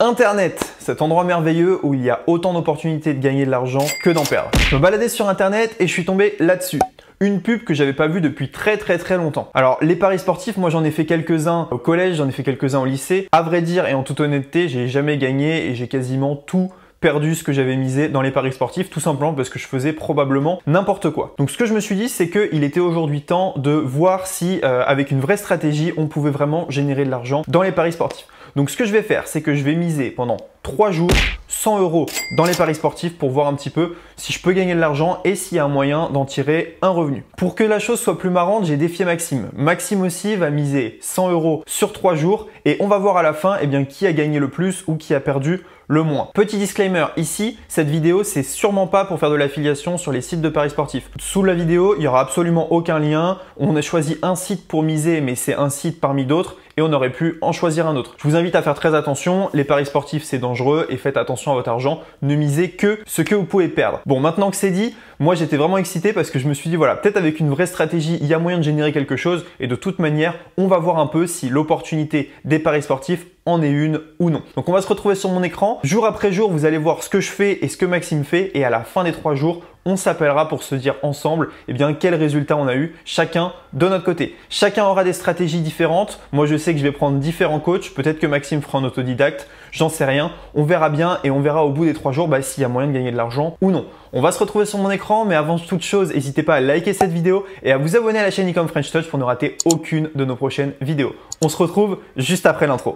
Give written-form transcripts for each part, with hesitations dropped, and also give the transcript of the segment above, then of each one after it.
Internet, cet endroit merveilleux où il y a autant d'opportunités de gagner de l'argent que d'en perdre. Je me baladais sur Internet et je suis tombé là-dessus. Une pub que j'avais pas vue depuis très longtemps. Alors les paris sportifs, moi j'en ai fait quelques-uns au collège, j'en ai fait quelques-uns au lycée. À vrai dire et en toute honnêteté, j'ai jamais gagné et j'ai quasiment tout perdu ce que j'avais misé dans les paris sportifs, tout simplement parce que je faisais probablement n'importe quoi. Donc ce que je me suis dit, c'est qu'il était aujourd'hui temps de voir si avec une vraie stratégie, on pouvait vraiment générer de l'argent dans les paris sportifs. Donc ce que je vais faire, c'est que je vais miser pendant 3 jours 100 € dans les paris sportifs pour voir un petit peu si je peux gagner de l'argent et s'il y a un moyen d'en tirer un revenu. Pour que la chose soit plus marrante, j'ai défié Maxime. Maxime aussi va miser 100 € sur 3 jours et on va voir à la fin qui a gagné le plus ou qui a perdu le moins. Petit disclaimer ici, cette vidéo c'est sûrement pas pour faire de l'affiliation sur les sites de paris sportifs. Sous la vidéo, il n'y aura absolument aucun lien. On a choisi un site pour miser, mais c'est un site parmi d'autres et on aurait pu en choisir un autre. Je vous invite à faire très attention, les paris sportifs c'est dangereux et faites attention à votre argent, ne misez que ce que vous pouvez perdre. Bon, maintenant que c'est dit, moi j'étais vraiment excité parce que je me suis dit voilà, peut-être avec une vraie stratégie, il y a moyen de générer quelque chose et de toute manière, on va voir un peu si l'opportunité des paris sportifs en est une ou non. Donc on va se retrouver sur mon écran. Jour après jour, vous allez voir ce que je fais et ce que Maxime fait et à la fin des 3 jours, on s'appellera pour se dire ensemble quel résultat on a eu chacun de notre côté. Chacun aura des stratégies différentes. Moi je sais que je vais prendre différents coachs. Peut-être que Maxime fera un autodidacte. J'en sais rien. On verra bien et on verra au bout des 3 jours s'il y a moyen de gagner de l'argent ou non. On va se retrouver sur mon écran, mais avant toute chose, n'hésitez pas à liker cette vidéo et à vous abonner à la chaîne Ecom French Touch pour ne rater aucune de nos prochaines vidéos. On se retrouve juste après l'intro.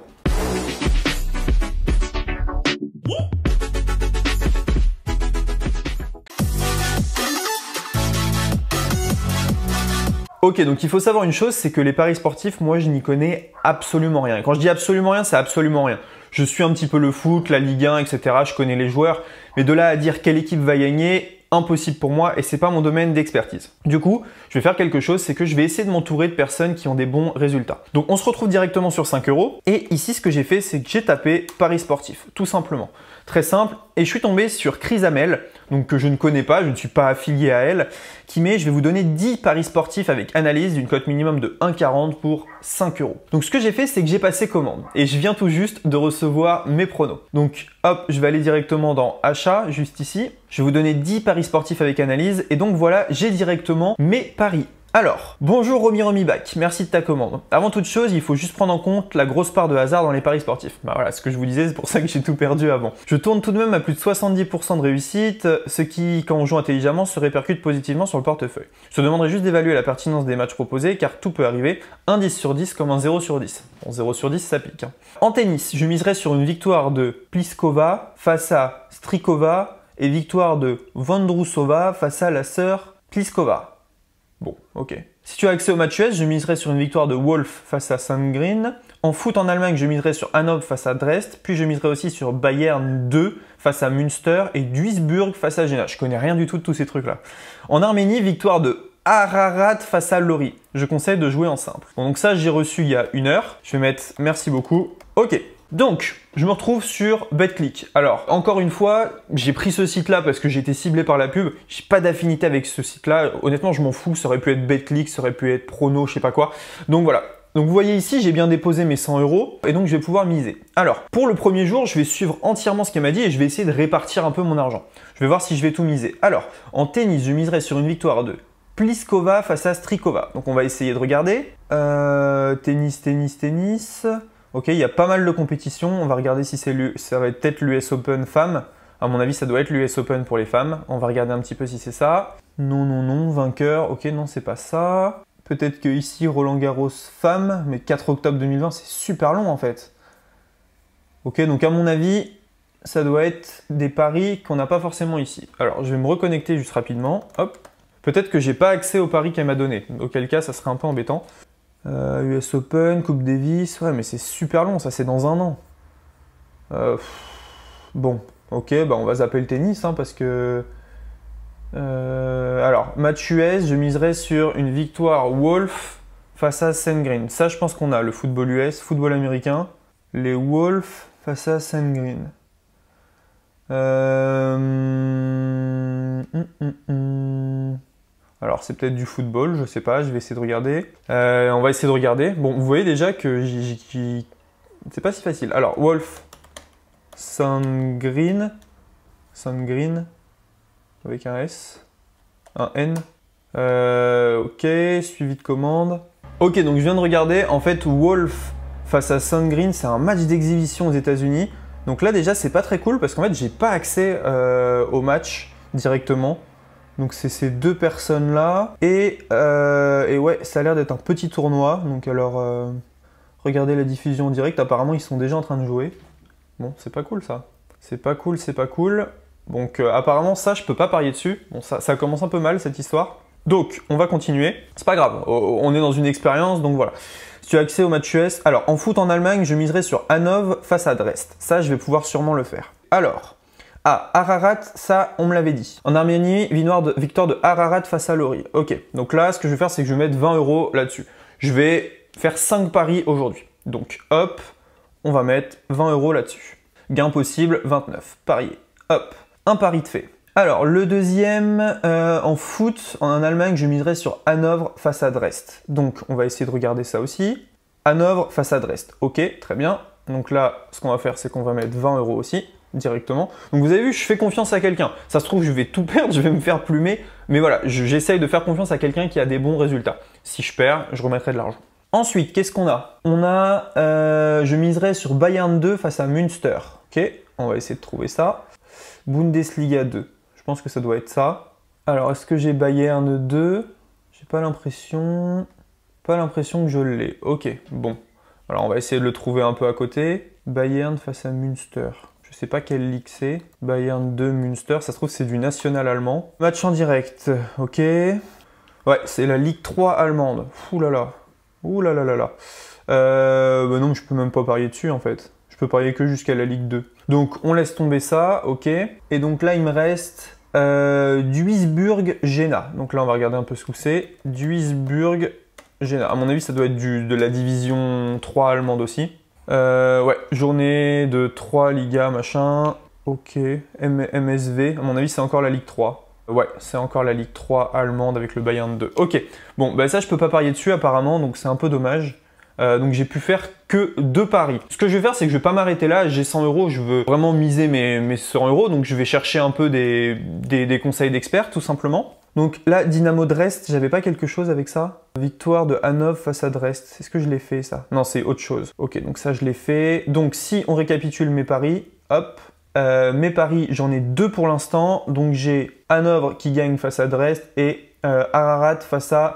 Ok, donc il faut savoir une chose, c'est que les paris sportifs, moi je n'y connais absolument rien. Quand je dis absolument rien, c'est absolument rien. Je suis un petit peu le foot, la Ligue 1, etc. Je connais les joueurs, mais de là à dire quelle équipe va gagner, impossible pour moi et c'est pas mon domaine d'expertise. Du coup, je vais faire quelque chose, c'est que je vais essayer de m'entourer de personnes qui ont des bons résultats. Donc on se retrouve directement sur 5 € et ici ce que j'ai fait, c'est que j'ai tapé paris sportifs, tout simplement. Très simple, et je suis tombé sur Chris Hamel, donc que je ne connais pas, je ne suis pas affilié à elle, qui met, je vais vous donner 10 paris sportifs avec analyse d'une cote minimum de 1,40 pour 5 €. Donc ce que j'ai fait, c'est que j'ai passé commande et je viens tout juste de recevoir mes pronos. Donc hop, je vais aller directement dans achat, juste ici. Je vais vous donner 10 paris sportifs avec analyse et donc voilà, j'ai directement mes paris. Alors, bonjour Romy Back, merci de ta commande. Avant toute chose, il faut juste prendre en compte la grosse part de hasard dans les paris sportifs. Voilà, ce que je vous disais, c'est pour ça que j'ai tout perdu avant. Je tourne tout de même à plus de 70% de réussite, ce qui, quand on joue intelligemment, se répercute positivement sur le portefeuille. Je te demanderai juste d'évaluer la pertinence des matchs proposés, car tout peut arriver, un 10 sur 10 comme un 0 sur 10. Bon, 0 sur 10, ça pique. En tennis, je miserai sur une victoire de Pliskova face à Strikova et victoire de Vondrousova face à la sœur Pliskova. Bon, ok. Si tu as accès au match US, je miserai sur une victoire de Wolf face à Sandgren. En foot en Allemagne, je miserai sur Hanovre face à Dresde. Puis je miserai aussi sur Bayern 2 face à Münster et Duisburg face à Jena. Je connais rien du tout de tous ces trucs-là. En Arménie, victoire de Ararat face à Lori. Je conseille de jouer en simple. Bon, donc ça, j'ai reçu il y a 1 heure. Je vais mettre merci beaucoup. Ok. Donc, je me retrouve sur BetClick. Alors, encore une fois, j'ai pris ce site-là parce que j'ai été ciblé par la pub. J'ai pas d'affinité avec ce site-là. Honnêtement, je m'en fous. Ça aurait pu être BetClick, ça aurait pu être Prono, je sais pas quoi. Donc voilà. Donc vous voyez ici, j'ai bien déposé mes 100 € et donc je vais pouvoir miser. Alors, pour le premier jour, je vais suivre entièrement ce qu'elle m'a dit et je vais essayer de répartir un peu mon argent. Je vais voir si je vais tout miser. Alors, en tennis, je miserai sur une victoire de Pliskova face à Strikova. Donc on va essayer de regarder. Tennis. Ok, il y a pas mal de compétitions. On va regarder si ça va être peut-être l'US Open femmes. À mon avis, ça doit être l'US Open pour les femmes. On va regarder un petit peu si c'est ça. Non, vainqueur. Ok, non, c'est pas ça. Peut-être que ici, Roland Garros femmes, mais 4 octobre 2020, c'est super long en fait. Ok, donc à mon avis, ça doit être des paris qu'on n'a pas forcément ici. Alors, je vais me reconnecter juste rapidement. Hop. Peut-être que j'ai pas accès aux paris qu'elle m'a donné. Auquel cas, ça serait un peu embêtant. US Open, Coupe Davis, ouais mais c'est super long, ça c'est dans 1 an. Bon, ok, on va zapper le tennis parce que... alors, match US, je miserai sur une victoire Wolf face à Sandgren. Ça je pense qu'on a, le football US, football américain. Les Wolf face à Sandgren. Alors c'est peut-être du football, je sais pas, je vais essayer de regarder. On va essayer de regarder. Bon, vous voyez déjà que c'est pas si facile. Alors, Wolf Sandgreen. Sandgreen. Avec un S. Un N. Ok, suivi de commande. Ok, donc je viens de regarder. En fait, Wolf face à Sandgreen, c'est un match d'exhibition aux États-Unis. Donc là, déjà, c'est pas très cool parce qu'en fait, j'ai pas accès au match directement. Donc c'est ces deux personnes-là. Et ouais, ça a l'air d'être un petit tournoi. Donc alors, regardez la diffusion en direct. Apparemment, ils sont déjà en train de jouer. Bon, c'est pas cool ça. C'est pas cool, c'est pas cool. Donc apparemment, ça, je peux pas parier dessus. Bon, ça commence un peu mal, cette histoire. Donc, on va continuer. C'est pas grave, on est dans une expérience, donc voilà. Si tu as accès au match US, alors en foot en Allemagne, je miserai sur Hanovre face à Dresde. Ça, je vais pouvoir sûrement le faire. Alors, Ararat, ça, on me l'avait dit. En Arménie, victoire de Ararat face à Lori. Ok, donc là, ce que je vais faire, c'est que je vais mettre 20 € là-dessus. Je vais faire 5 paris aujourd'hui. Donc, hop, on va mettre 20 € là-dessus. Gain possible, 29. Parier. Hop, un pari de fait. Alors, le deuxième, en foot, en Allemagne, je miserai sur Hanovre face à Dresde. Donc, on va essayer de regarder ça aussi. Hanovre face à Dresde. Ok, très bien. Donc là, ce qu'on va faire, c'est qu'on va mettre 20 € aussi, directement. Donc, vous avez vu, je fais confiance à quelqu'un. Ça se trouve, je vais tout perdre, je vais me faire plumer. Mais voilà, j'essaye de faire confiance à quelqu'un qui a des bons résultats. Si je perds, je remettrai de l'argent. Ensuite, qu'est-ce qu'on a? On a, je miserai sur Bayern 2 face à Münster. Ok, on va essayer de trouver ça. Bundesliga 2. Je pense que ça doit être ça. Alors, est-ce que j'ai Bayern 2? J'ai pas l'impression que je l'ai. Ok, bon. Alors, on va essayer de le trouver un peu à côté. Bayern face à Münster. Je sais pas quelle ligue c'est. Bayern 2, Münster. Ça se trouve, c'est du national allemand. Match en direct. Ok. Ouais, c'est la Ligue 3 allemande. Ouh là là. Ouh là là là là. Bah non, je peux même pas parier dessus, en fait. Je peux parier que jusqu'à la Ligue 2. Donc, on laisse tomber ça. Ok. Et donc là, il me reste... Duisburg-Jena. Donc là, on va regarder un peu ce que c'est. Duisburg-Jena. À mon avis, ça doit être de la division 3 allemande aussi. Ouais, journée de 3 Liga, machin. Ok. MSV. À mon avis, c'est encore la Ligue 3. Ouais, c'est encore la Ligue 3 allemande avec le Bayern 2. Ok. Bon, bah ça, je peux pas parier dessus apparemment, donc c'est un peu dommage. Donc j'ai pu faire que 2 paris. Ce que je vais faire, c'est que je vais pas m'arrêter là. J'ai 100 €, je veux vraiment miser mes 100 €. Donc je vais chercher un peu des conseils d'experts, tout simplement. Donc là, Dynamo Dresde, j'avais pas quelque chose avec ça? Victoire de Hanovre face à Dresde. Est-ce que je l'ai fait, ça? Non, c'est autre chose. Ok, donc ça, je l'ai fait. Donc si on récapitule mes paris, hop. Mes paris, j'en ai 2 pour l'instant. Donc j'ai Hanovre qui gagne face à Dresde et Ararat face à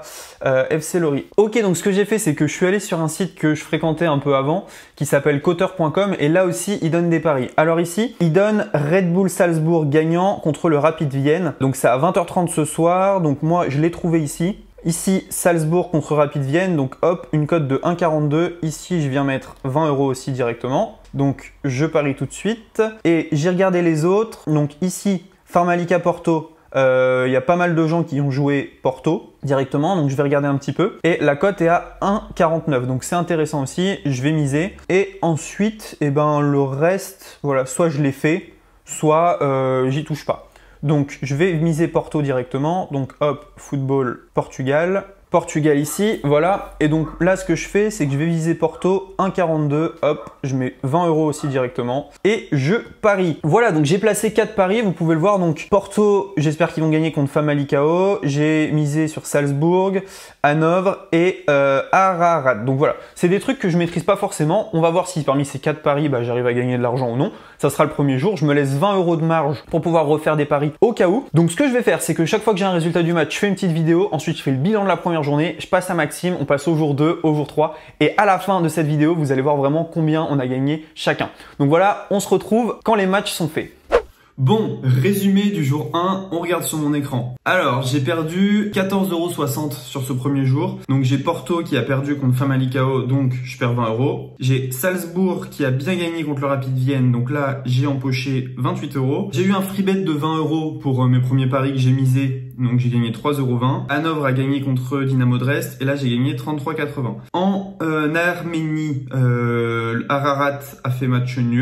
FC Lori. Ok, donc ce que j'ai fait, c'est que je suis allé sur un site que je fréquentais un peu avant, qui s'appelle Coteur.com, et là aussi, il donne des paris. Alors ici, il donne Red Bull Salzbourg gagnant contre le Rapid Vienne. Donc c'est à 20h30 ce soir, donc moi, je l'ai trouvé ici. Ici, Salzbourg contre Rapid Vienne, donc hop, une cote de 1,42. Ici, je viens mettre 20 € aussi directement. Donc, je parie tout de suite. Et j'ai regardé les autres. Donc ici, Famalicão Porto. Il y a pas mal de gens qui ont joué Porto directement, donc je vais regarder un petit peu. Et la cote est à 1,49, donc c'est intéressant aussi, je vais miser. Et ensuite, eh ben, le reste, voilà, soit je l'ai fait, soit j'y touche pas. Donc je vais miser Porto directement, donc hop, football Portugal. Portugal ici, voilà. Et donc là, ce que je fais, c'est que je vais viser Porto 1,42. Hop, je mets 20 € aussi directement. Et je parie. Voilà, donc j'ai placé 4 paris. Vous pouvez le voir. Donc Porto, j'espère qu'ils vont gagner contre Famalicão. J'ai misé sur Salzbourg, Hanovre et Ararat. Donc voilà, c'est des trucs que je maîtrise pas forcément. On va voir si parmi ces 4 paris, bah, j'arrive à gagner de l'argent ou non. Ça sera le premier jour. Je me laisse 20 € de marge pour pouvoir refaire des paris au cas où. Donc ce que je vais faire, c'est que chaque fois que j'ai un résultat du match, je fais une petite vidéo. Ensuite, je fais le bilan de la première journée, je passe à Maxime, on passe au jour 2, au jour 3 et à la fin de cette vidéo, vous allez voir vraiment combien on a gagné chacun. Donc voilà, on se retrouve quand les matchs sont faits. Bon, résumé du jour 1, on regarde sur mon écran. Alors, j'ai perdu 14,60 € sur ce premier jour. Donc j'ai Porto qui a perdu contre Famalicão, donc je perds 20 €. J'ai Salzbourg qui a bien gagné contre le Rapid Vienne, donc là j'ai empoché 28 €. J'ai eu un free bet de 20 € pour mes premiers paris que j'ai misés, donc j'ai gagné 3,20 €. Hanovre a gagné contre Dynamo Dresde et là j'ai gagné 33,80 €. En Arménie, Ararat a fait match nul.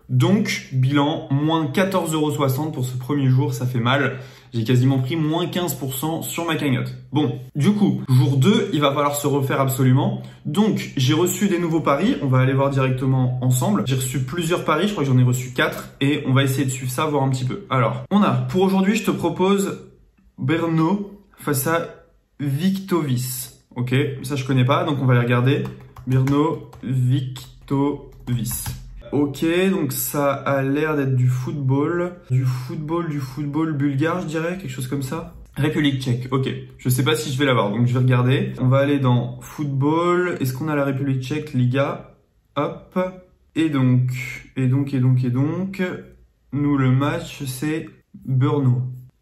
Donc, bilan, moins 14,60 € pour ce premier jour, ça fait mal. J'ai quasiment pris moins 15% sur ma cagnotte. Bon, du coup, jour 2, il va falloir se refaire absolument. Donc, j'ai reçu des nouveaux paris. On va aller voir directement ensemble. J'ai reçu plusieurs paris, je crois que j'en ai reçu 4. Et on va essayer de suivre ça, voir un petit peu. Alors, pour aujourd'hui, je te propose Brno face à Victovis. Ok, ça je connais pas, donc on va les regarder. Brno, Victovis. Ok, donc ça a l'air d'être du football bulgare, je dirais, quelque chose comme ça. République tchèque, ok. Je sais pas si je vais l'avoir, donc je vais regarder. On va aller dans football. Est-ce qu'on a la République tchèque, Liga? Hop. Et donc, nous le match c'est Brno.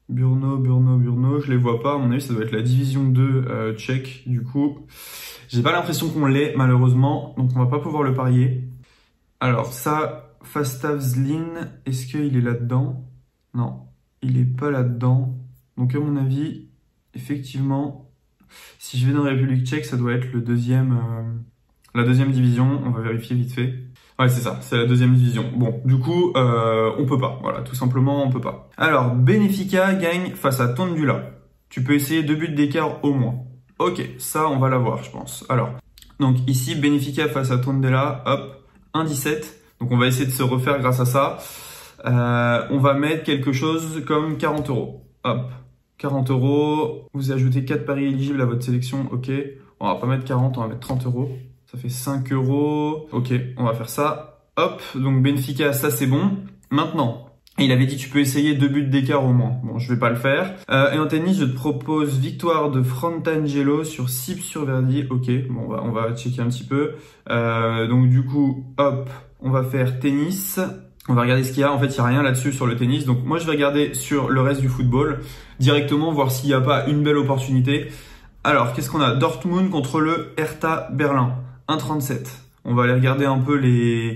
Brno, je les vois pas. À mon avis, ça doit être la division 2 tchèque. Du coup, j'ai pas l'impression qu'on l'ait, malheureusement. Donc, on va pas pouvoir le parier. Alors, ça, Fastavzlin, est-ce qu'il est là-dedans? Non, il est pas là-dedans. Donc, à mon avis, effectivement, si je vais dans la République tchèque, ça doit être la deuxième division. On va vérifier vite fait. Ouais, c'est ça, c'est la deuxième division. Bon, du coup, on peut pas. Voilà, tout simplement, on peut pas. Alors, Benfica gagne face à Tondula. Tu peux essayer 2 buts d'écart au moins. Ok, ça, on va l'avoir, je pense. Alors, donc ici, Benfica face à Tondela, hop, 1,17. Donc, on va essayer de se refaire grâce à ça. On va mettre quelque chose comme 40 €. Hop, 40 €. Vous ajoutez 4 paris éligibles à votre sélection. Ok, on va pas mettre 40, on va mettre 30 €. Ça fait 5 €. Ok, on va faire ça. Hop, donc Benfica, ça c'est bon. Maintenant, il avait dit tu peux essayer 2 buts d'écart au moins. Bon, je vais pas le faire. Et en tennis, je te propose victoire de Frontangelo sur Sip sur Verdi. Ok, bon, on va checker un petit peu. Donc du coup, hop, on va faire tennis. On va regarder ce qu'il y a. En fait, il n'y a rien là-dessus sur le tennis. Donc moi, je vais regarder sur le reste du football directement, voir s'il n'y a pas une belle opportunité. Alors, qu'est-ce qu'on a? Dortmund contre le Hertha Berlin. 1,37. On va aller regarder un peu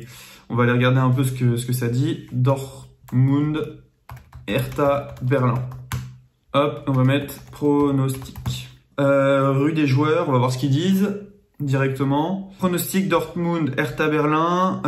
ce que ça dit. Dortmund, Hertha Berlin. Hop, on va mettre pronostic. Rue des joueurs, on va voir ce qu'ils disent directement. Pronostic Dortmund, Hertha Berlin.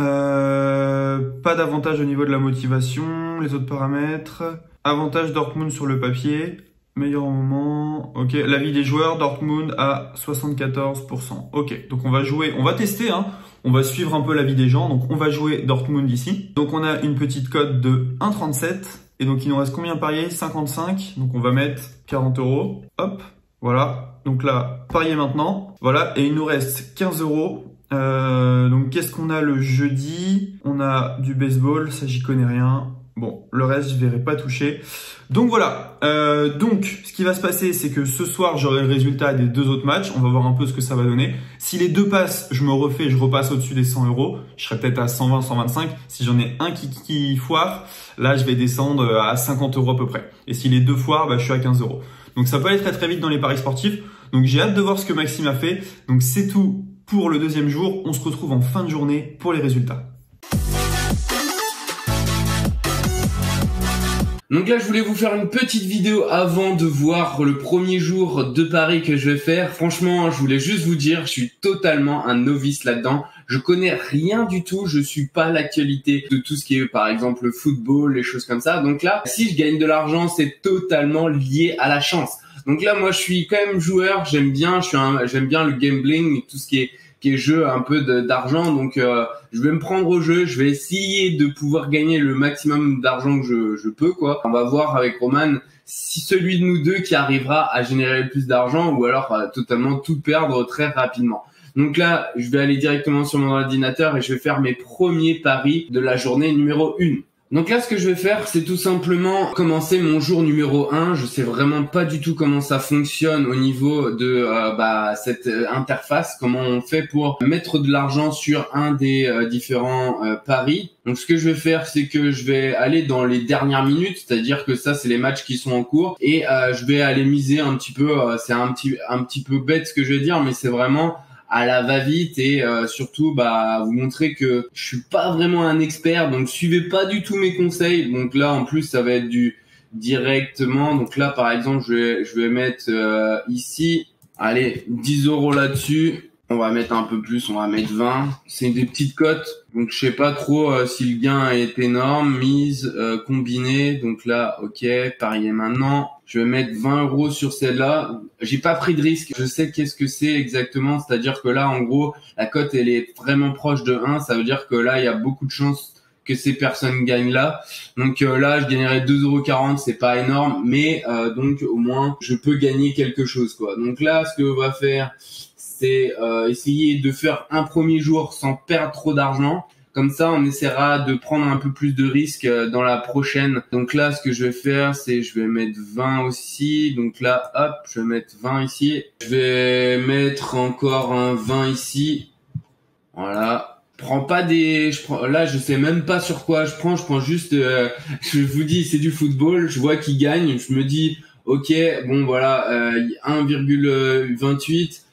Pas d'avantage au niveau de la motivation. Les autres paramètres. Avantage Dortmund sur le papier. Meilleur moment, ok. L'avis des joueurs, Dortmund à 74%. Ok, donc on va jouer, on va tester, hein. On va suivre un peu l'avis des gens. Donc on va jouer Dortmund ici. Donc on a une petite cote de 1,37. Et donc il nous reste combien parier? 55. Donc on va mettre 40 €. Hop, voilà. Donc là, parier maintenant. Voilà, et il nous reste 15 €. Donc qu'est-ce qu'on a le jeudi? On a du baseball, ça j'y connais rien. Bon, le reste, je verrai pas toucher. Donc voilà. Donc, ce qui va se passer, c'est que ce soir, j'aurai le résultat des 2 autres matchs. On va voir un peu ce que ça va donner. Si les 2 passent, je repasse au-dessus des 100 €. Je serai peut-être à 120, 125. Si j'en ai un qui foire, là, je vais descendre à 50 € à peu près. Et si les 2 foirent, bah, je suis à 15 €. Donc, ça peut aller très très vite dans les paris sportifs. Donc, j'ai hâte de voir ce que Maxime a fait. Donc, c'est tout pour le deuxième jour. On se retrouve en fin de journée pour les résultats. Donc là, je voulais vous faire une petite vidéo avant de voir le premier jour de paris que je vais faire. Franchement, je voulais juste vous dire, je suis totalement un novice là-dedans. Je connais rien du tout, je suis pas l'actualité de tout ce qui est par exemple le football, les choses comme ça. Donc là, si je gagne de l'argent, c'est totalement lié à la chance. Donc là, moi, je suis quand même joueur, j'aime bien le gambling, tout ce qui est jeu un peu d'argent. Donc je vais me prendre au jeu, je vais essayer de pouvoir gagner le maximum d'argent que je peux, quoi. On va voir avec Roman si celui de nous deux qui arrivera à générer le plus d'argent ou alors totalement tout perdre très rapidement. Donc là, je vais aller directement sur mon ordinateur et je vais faire mes premiers paris de la journée numéro 1. Donc là, ce que je vais faire, c'est tout simplement commencer mon jour numéro 1. Je sais vraiment pas du tout comment ça fonctionne au niveau de cette interface, comment on fait pour mettre de l'argent sur un des différents paris. Donc ce que je vais faire, c'est que je vais aller dans les dernières minutes, c'est-à-dire que ça, c'est les matchs qui sont en cours, et je vais aller miser un petit peu. C'est un petit peu bête ce que je vais dire, mais c'est vraiment à la va-vite et surtout vous montrer que je suis pas vraiment un expert, donc suivez pas du tout mes conseils. Donc là en plus ça va être du directement, donc là par exemple je vais mettre ici, allez 10 € là-dessus, on va mettre un peu plus, on va mettre 20, c'est des petites cotes, Donc je sais pas trop si le gain est énorme. Mise combinée. Donc là, ok, parier maintenant. Je vais mettre 20 € sur celle-là. J'ai pas pris de risque. Je sais qu'est-ce que c'est exactement. C'est-à-dire que là, en gros, la cote elle est vraiment proche de 1. Ça veut dire que là, il y a beaucoup de chances que ces personnes gagnent là. Donc là, je gagnerais 2,40 €, c'est pas énorme, mais donc au moins je peux gagner quelque chose quoi. Donc là, ce que on va faire, c'est essayer de faire un premier jour sans perdre trop d'argent. Comme ça, on essaiera de prendre un peu plus de risques dans la prochaine. Donc là, ce que je vais faire, c'est je vais mettre 20 aussi. Donc là, hop, je vais mettre 20 ici. Je vais mettre encore un 20 ici. Voilà. Là, je sais même pas sur quoi je prends juste, je vous dis, c'est du football. Je vois qui gagne. Je me dis, ok, bon voilà, 1,28.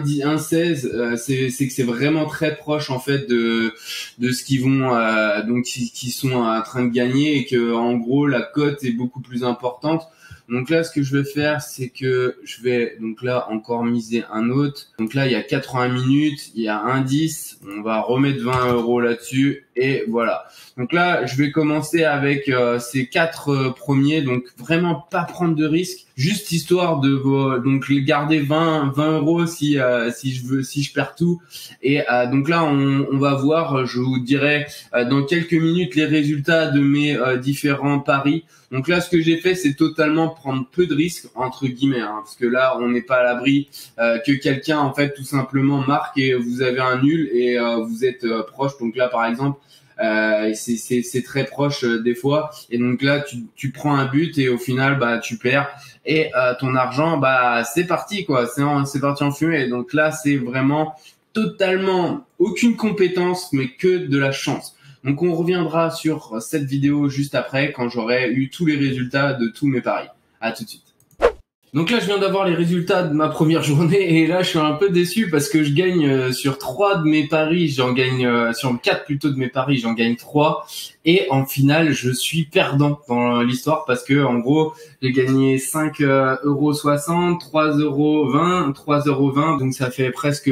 1,16, c'est que c'est vraiment très proche en fait de ce qu'ils vont donc qui sont en train de gagner et que en gros la cote est beaucoup plus importante. Donc là, ce que je vais faire, c'est que je vais donc là encore miser un autre. Donc là, il y a 80 minutes, il y a 1,10. On va remettre 20 € là-dessus et voilà. Donc là, je vais commencer avec ces 4 premiers. Donc vraiment pas prendre de risques, juste histoire de donc garder 20 € si je perds tout. Et donc là, on va voir. Je vous dirai dans quelques minutes les résultats de mes différents paris. Donc là, ce que j'ai fait, c'est totalement prendre peu de risques, entre guillemets, hein, parce que là, on n'est pas à l'abri que quelqu'un, en fait, tout simplement marque et vous avez un nul et vous êtes proche. Donc là, par exemple, c'est très proche des fois. Et donc là, tu prends un but et au final, bah, tu perds. Et ton argent, bah, c'est parti, quoi. C'est parti en fumée. Donc là, c'est vraiment totalement aucune compétence, mais que de la chance. Donc on reviendra sur cette vidéo juste après quand j'aurai eu tous les résultats de tous mes paris. À tout de suite. Donc là, je viens d'avoir les résultats de ma première journée et là, je suis un peu déçu parce que je gagne sur 3 de mes paris, j'en gagne sur 4 plutôt de mes paris, j'en gagne 3 et en finale, je suis perdant dans l'histoire parce que en gros, j'ai gagné 5,60 €, 3,20 €, 3,20 €, donc ça fait presque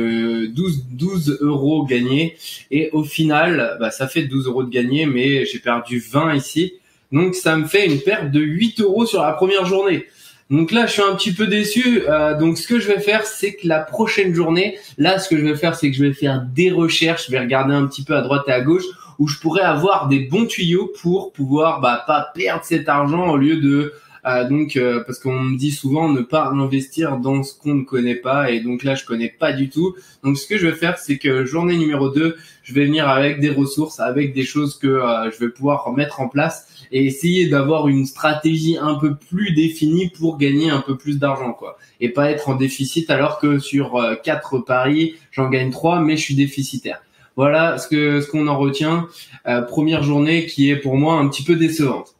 12 € gagnés et au final, bah ça fait 12 € de gagné mais j'ai perdu 20 ici. Donc ça me fait une perte de 8 € sur la première journée. Donc là, je suis un petit peu déçu. Donc ce que je vais faire, c'est que la prochaine journée, là, ce que je vais faire, c'est que je vais faire des recherches. Je vais regarder un petit peu à droite et à gauche où je pourrais avoir des bons tuyaux pour pouvoir pas perdre cet argent au lieu de parce qu'on me dit souvent ne pas investir dans ce qu'on ne connaît pas et donc là je connais pas du tout. Donc ce que je vais faire, c'est que journée numéro 2, je vais venir avec des ressources, avec des choses que je vais pouvoir mettre en place et essayer d'avoir une stratégie un peu plus définie pour gagner un peu plus d'argent quoi. Et pas être en déficit alors que sur 4 paris, j'en gagne 3 mais je suis déficitaire. Voilà ce qu'on en retient. Première journée qui est pour moi un petit peu décevante.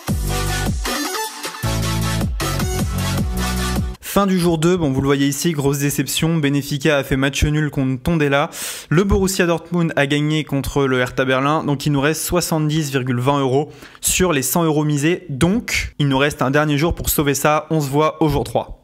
Fin du jour 2, bon vous le voyez ici, grosse déception, Benfica a fait match nul contre Tondela, le Borussia Dortmund a gagné contre le Hertha Berlin, donc il nous reste 70,20 € sur les 100 € misés, donc il nous reste un dernier jour pour sauver ça, on se voit au jour 3.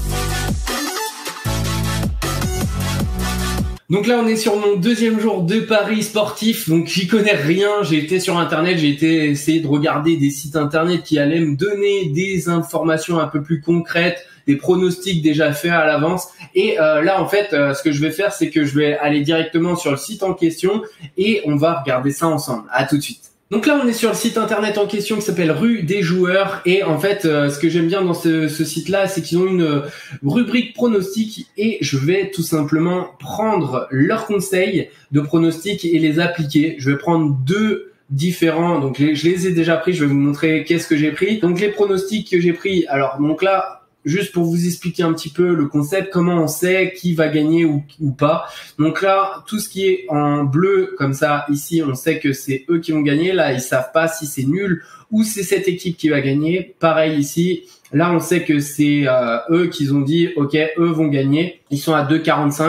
Donc là, on est sur mon deuxième jour de paris sportif. Donc j'y connais rien. J'ai été sur internet, j'ai essayé de regarder des sites internet qui allaient me donner des informations un peu plus concrètes, des pronostics déjà faits à l'avance. Et là, en fait, ce que je vais faire, c'est que je vais aller directement sur le site en question et on va regarder ça ensemble. À tout de suite. Donc là, on est sur le site internet en question qui s'appelle Rue des joueurs et en fait, ce que j'aime bien dans ce site-là, c'est qu'ils ont une rubrique pronostics et je vais tout simplement prendre leurs conseils de pronostics et les appliquer. Je vais prendre 2 différents, donc je les ai déjà pris, je vais vous montrer qu'est-ce que j'ai pris. Donc les pronostics que j'ai pris, alors donc là, juste pour vous expliquer un petit peu le concept, comment on sait qui va gagner ou pas. Donc là, tout ce qui est en bleu, comme ça, ici, on sait que c'est eux qui vont gagner. Là, ils savent pas si c'est nul ou c'est cette équipe qui va gagner. Pareil ici, là, on sait que c'est eux qui ont dit, ok, eux vont gagner. Ils sont à 2,45.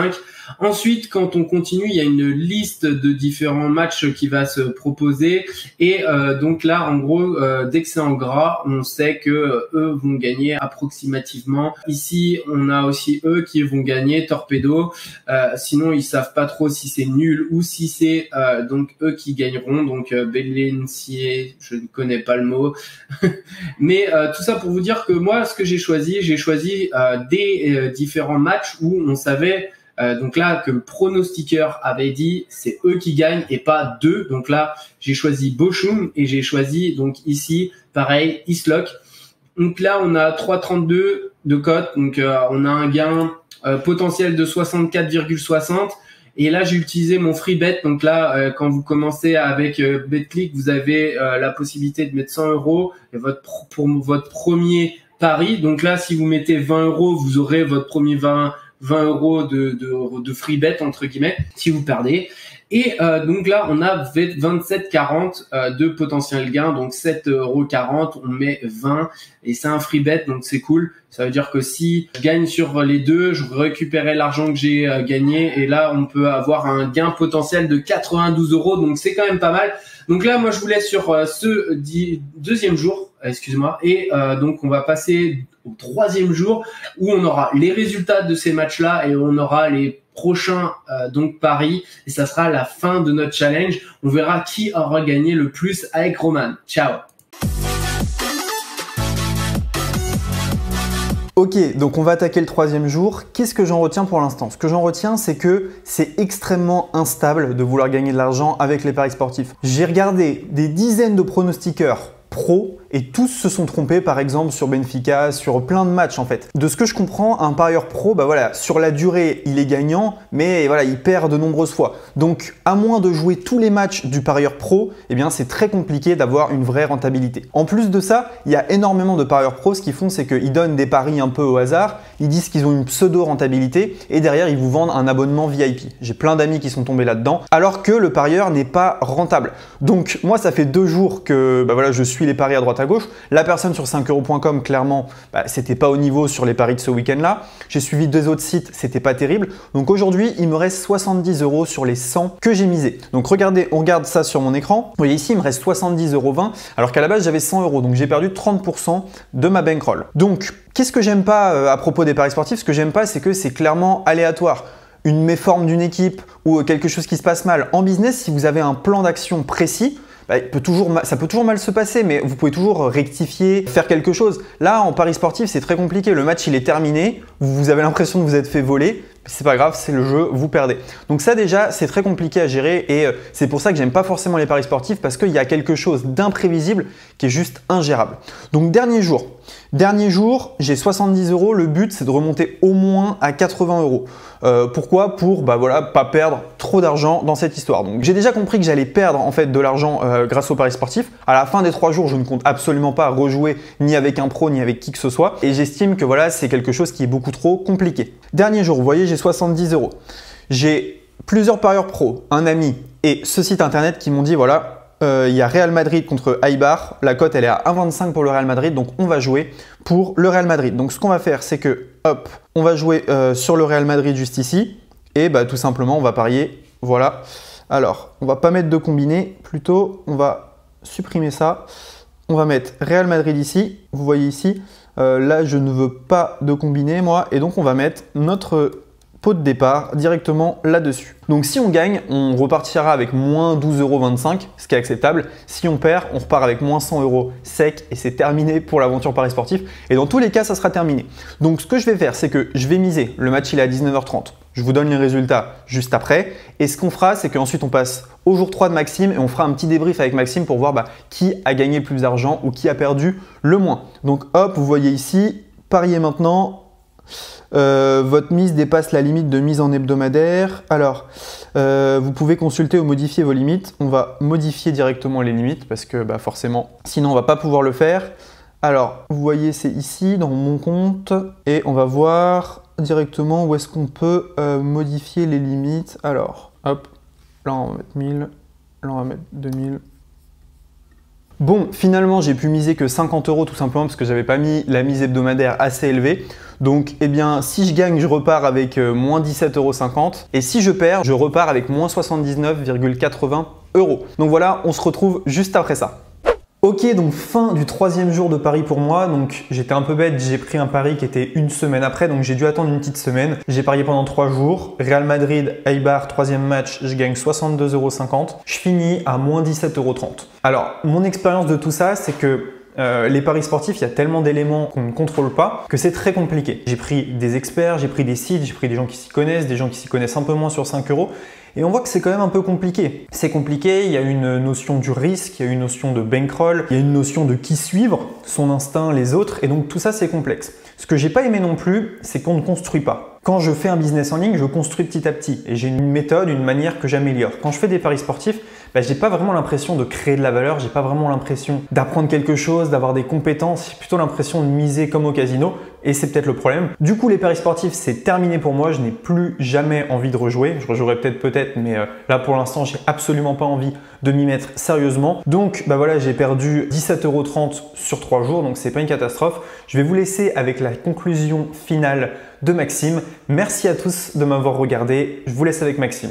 Ensuite, quand on continue, il y a une liste de différents matchs qui va se proposer et donc là, en gros, dès que c'est en gras, on sait que eux vont gagner approximativement. Ici, on a aussi eux qui vont gagner Torpedo. Sinon, ils savent pas trop si c'est nul ou si c'est donc eux qui gagneront. Donc Belencier, je ne connais pas le mot, mais tout ça pour vous dire que moi, ce que j'ai choisi des différents matchs où on savait donc là que le pronostiqueur avait dit c'est eux qui gagnent et pas deux. Donc là, j'ai choisi Bochum et j'ai choisi donc ici pareil Islock. Donc là, on a 3,32 de cote. Donc on a un gain potentiel de 64,60. Et là, j'ai utilisé mon free bet. Donc là, quand vous commencez avec BetClick, vous avez la possibilité de mettre 100 € et pour votre premier pari. Donc là, si vous mettez 20 €, vous aurez votre premier 20 € de free bet entre guillemets si vous perdez. Et donc là, on a 27,40 de potentiel gain, donc 7,40 €, on met 20 et c'est un free bet, donc c'est cool. Ça veut dire que si je gagne sur les deux, je récupérerai l'argent que j'ai gagné et là, on peut avoir un gain potentiel de 92 €, donc c'est quand même pas mal. Donc là, moi, je vous laisse sur ce deuxième jour, excusez-moi, et donc on va passer au troisième jour où on aura les résultats de ces matchs-là et on aura les prochains donc paris et ça sera la fin de notre challenge. On verra qui aura gagné le plus avec Roman. Ciao. Ok, donc on va attaquer le troisième jour. Qu'est-ce que j'en retiens pour l'instant? Ce que j'en retiens, c'est que c'est extrêmement instable de vouloir gagner de l'argent avec les paris sportifs. J'ai regardé des dizaines de pronostiqueurs pro et tous se sont trompés, par exemple sur Benfica, sur plein de matchs en fait. De ce que je comprends, un parieur pro, bah voilà, sur la durée, il est gagnant, mais voilà, il perd de nombreuses fois. Donc, à moins de jouer tous les matchs du parieur pro, eh bien, c'est très compliqué d'avoir une vraie rentabilité. En plus de ça, il y a énormément de parieurs pros. Ce qu'ils font, c'est qu'ils donnent des paris un peu au hasard, ils disent qu'ils ont une pseudo-rentabilité et derrière, ils vous vendent un abonnement VIP. J'ai plein d'amis qui sont tombés là-dedans, alors que le parieur n'est pas rentable. Donc, moi, ça fait 2 jours que bah voilà, je suis les paris à droite à gauche. La personne sur 5euros.com, clairement, c'était pas au niveau sur les paris de ce week-end-là. J'ai suivi 2 autres sites, c'était pas terrible. Donc aujourd'hui, il me reste 70 € sur les 100 que j'ai misés. Donc regardez, on regarde ça sur mon écran. Vous voyez ici, il me reste 70,20 €, alors qu'à la base, j'avais 100 €. Donc j'ai perdu 30% de ma bankroll. Donc, qu'est-ce que j'aime pas à propos des paris sportifs? Ce que j'aime pas, c'est que c'est clairement aléatoire. Une méforme d'une équipe ou quelque chose qui se passe mal. En business, si vous avez un plan d'action précis, ça peut toujours mal se passer, mais vous pouvez toujours rectifier, faire quelque chose. Là, en paris sportif, c'est très compliqué. Le match, il est terminé. Vous avez l'impression de vous être fait voler. C'est pas grave, c'est le jeu, vous perdez. Donc ça déjà, c'est très compliqué à gérer et c'est pour ça que j'aime pas forcément les paris sportifs parce qu'il y a quelque chose d'imprévisible qui est juste ingérable. Donc dernier jour, j'ai 70 €. Le but, c'est de remonter au moins à 80 €. Pourquoi? Pour voilà, pas perdre trop d'argent dans cette histoire. Donc j'ai déjà compris que j'allais perdre en fait de l'argent grâce aux paris sportifs. À la fin des 3 jours, je ne compte absolument pas rejouer ni avec un pro ni avec qui que ce soit. Et j'estime que voilà, c'est quelque chose qui est beaucoup trop compliqué. Dernier jour, vous voyez, j'ai 70 €. J'ai plusieurs parieurs pro, un ami et ce site internet qui m'ont dit voilà, il y a Real Madrid contre Eibar. La cote, elle est à 1,25 pour le Real Madrid. Donc, on va jouer pour le Real Madrid. Donc, ce qu'on va faire, c'est que, hop, on va jouer sur le Real Madrid juste ici. Et tout simplement, on va parier. Voilà. Alors, on va pas mettre de combiné. Plutôt, on va supprimer ça. On va mettre Real Madrid ici. Vous voyez ici. Là, je ne veux pas de combiné, moi. Et donc, on va mettre notre pot de départ directement là-dessus. Donc si on gagne, on repartira avec moins 12,25 €, ce qui est acceptable. Si on perd, on repart avec moins 100 € sec et c'est terminé pour l'aventure paris sportif. Et dans tous les cas, ça sera terminé. Donc ce que je vais faire, c'est que je vais miser. Le match, il est à 19h30. Je vous donne les résultats juste après. Et ce qu'on fera, c'est qu'ensuite, on passe au jour 3 de Maxime et on fera un petit débrief avec Maxime pour voir qui a gagné le plus d'argent ou qui a perdu le moins. Donc hop, vous voyez ici, pariez maintenant. Votre mise dépasse la limite de mise en hebdomadaire. Alors, vous pouvez consulter ou modifier vos limites. On va modifier directement les limites parce que forcément, sinon on va pas pouvoir le faire. Alors, vous voyez, c'est ici dans mon compte et on va voir directement où est-ce qu'on peut modifier les limites. Alors, hop, là on va mettre 1000, là on va mettre 2000. Bon, finalement, j'ai pu miser que 50 € tout simplement parce que j'avais pas mis la mise hebdomadaire assez élevée. Donc, eh bien, si je gagne, je repars avec moins 17,50 € et si je perds, je repars avec moins 79,80 €. Donc voilà, on se retrouve juste après ça. Ok, donc fin du 3e jour de pari pour moi. Donc j'étais un peu bête, j'ai pris un pari qui était une semaine après, donc j'ai dû attendre une petite semaine. J'ai parié pendant 3 jours. Real Madrid, Eibar, 3e match, je gagne 62,50 €. Je finis à moins 17,30 €. Alors, mon expérience de tout ça, c'est que les paris sportifs, il y a tellement d'éléments qu'on ne contrôle pas que c'est très compliqué. J'ai pris des experts, j'ai pris des sites, j'ai pris des gens qui s'y connaissent, des gens qui s'y connaissent un peu moins sur 5 € et on voit que c'est quand même un peu compliqué. C'est compliqué, il y a une notion du risque, il y a une notion de bankroll, il y a une notion de qui suivre, son instinct, les autres et donc tout ça c'est complexe. Ce que j'ai pas aimé non plus, c'est qu'on ne construit pas. Quand je fais un business en ligne, je construis petit à petit et j'ai une méthode, une manière que j'améliore. Quand je fais des paris sportifs, j'ai pas vraiment l'impression de créer de la valeur, j'ai pas vraiment l'impression d'apprendre quelque chose, d'avoir des compétences, j'ai plutôt l'impression de miser comme au casino et c'est peut-être le problème. Du coup, les paris sportifs, c'est terminé pour moi, je n'ai plus jamais envie de rejouer. Je rejouerai peut-être, mais là pour l'instant, j'ai absolument pas envie de m'y mettre sérieusement. Donc voilà, j'ai perdu 17,30 € sur 3 jours, donc c'est pas une catastrophe. Je vais vous laisser avec la conclusion finale de Maxime. Merci à tous de m'avoir regardé. Je vous laisse avec Maxime.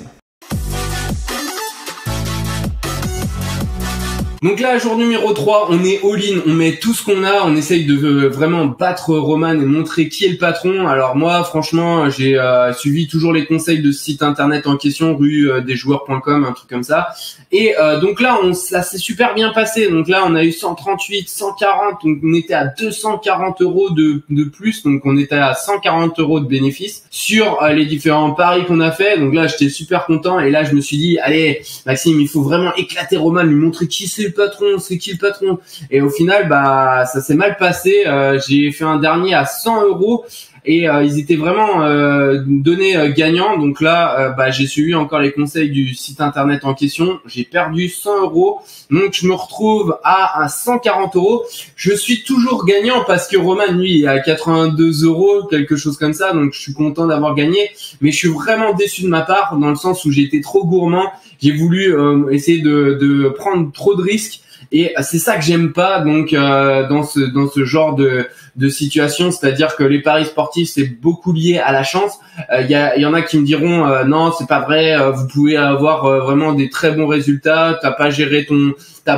Donc là, jour numéro 3, on est all-in, on met tout ce qu'on a, on essaye de vraiment battre Roman et montrer qui est le patron. Alors moi, franchement, j'ai suivi toujours les conseils de ce site internet en question, rudesjoueurs.com, un truc comme ça. Et donc là, ça s'est super bien passé. Donc là, on a eu 138, 140, donc on était à 240 € de plus, donc on était à 140 € de bénéfice sur les différents paris qu'on a fait. Donc là, j'étais super content et là, je me suis dit, allez, Maxime, il faut vraiment éclater Roman, lui montrer qui c'est le patron, c'est qui le patron. Et au final, ça s'est mal passé. J'ai fait un dernier à 100 € et ils étaient vraiment donnés gagnants. Donc là, j'ai suivi encore les conseils du site internet en question. J'ai perdu 100 €. Donc je me retrouve à 140 €. Je suis toujours gagnant parce que Roman, lui, il est à 82 €, quelque chose comme ça. Donc je suis content d'avoir gagné. Mais je suis vraiment déçu de ma part dans le sens où j'ai été trop gourmand. J'ai voulu essayer de prendre trop de risques. Et c'est ça que j'aime pas donc dans ce genre de situation, c'est-à-dire que les paris sportifs c'est beaucoup lié à la chance. Il y en a qui me diront non, c'est pas vrai, vous pouvez avoir vraiment des très bons résultats, t'as pas géré ta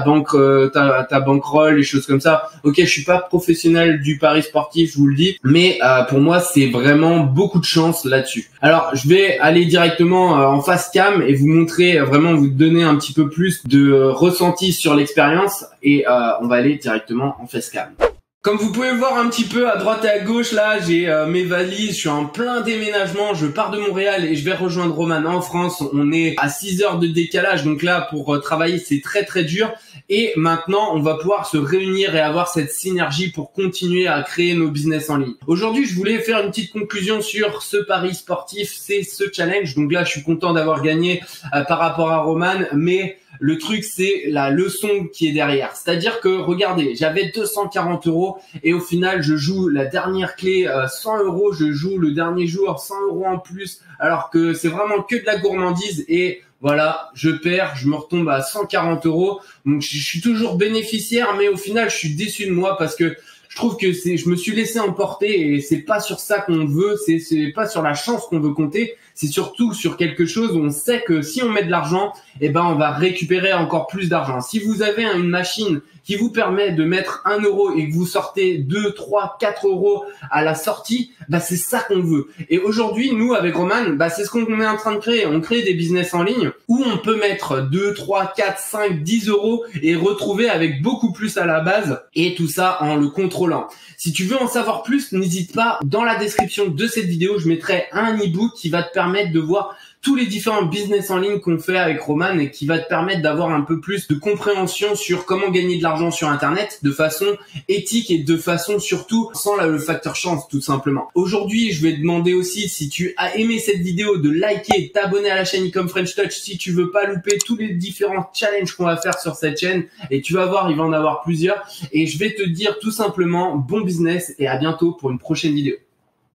bankroll, les choses comme ça. OK, je suis pas professionnel du pari sportif, je vous le dis, mais pour moi, c'est vraiment beaucoup de chance là-dessus. Alors, je vais aller directement en face cam et vous montrer vraiment, vous donner un petit peu plus de ressenti sur l'expérience et on va aller directement en face cam. Comme vous pouvez le voir un petit peu à droite et à gauche, là, j'ai mes valises, je suis en plein déménagement, je pars de Montréal et je vais rejoindre Roman en France. On est à 6 heures de décalage, donc là, pour travailler, c'est très très dur. Et maintenant, on va pouvoir se réunir et avoir cette synergie pour continuer à créer nos business en ligne. Aujourd'hui, je voulais faire une petite conclusion sur ce pari sportif, c'est ce challenge. Donc là, je suis content d'avoir gagné par rapport à Roman, mais le truc, c'est la leçon qui est derrière. C'est-à-dire que, regardez, j'avais 240 € et au final, je joue la dernière clé 100 €, je joue le dernier jour 100 € en plus, alors que c'est vraiment que de la gourmandise et voilà, je perds, je me retombe à 140 €. Donc, je suis toujours bénéficiaire, mais au final, je suis déçu de moi parce que je trouve que je me suis laissé emporter et c'est pas sur ça qu'on veut, c'est pas sur la chance qu'on veut compter, c'est surtout sur quelque chose où on sait que si on met de l'argent, on va récupérer encore plus d'argent. Si vous avez une machine qui vous permet de mettre 1 € et que vous sortez 2, 3, 4 € à la sortie, c'est ça qu'on veut. Et aujourd'hui, nous, avec Roman, c'est ce qu'on est en train de créer. On crée des business en ligne où on peut mettre 2, 3, 4, 5, 10 € et retrouver avec beaucoup plus à la base et tout ça en le contrôlant. Si tu veux en savoir plus, n'hésite pas, dans la description de cette vidéo, je mettrai un e-book qui va te permettre de voir tous les différents business en ligne qu'on fait avec Roman et qui va te permettre d'avoir un peu plus de compréhension sur comment gagner de l'argent sur Internet de façon éthique et de façon surtout sans le facteur chance tout simplement. Aujourd'hui, je vais te demander aussi si tu as aimé cette vidéo de liker, t'abonner à la chaîne Ecom French Touch si tu veux pas louper tous les différents challenges qu'on va faire sur cette chaîne et tu vas voir, il va en avoir plusieurs et je vais te dire tout simplement bon business et à bientôt pour une prochaine vidéo.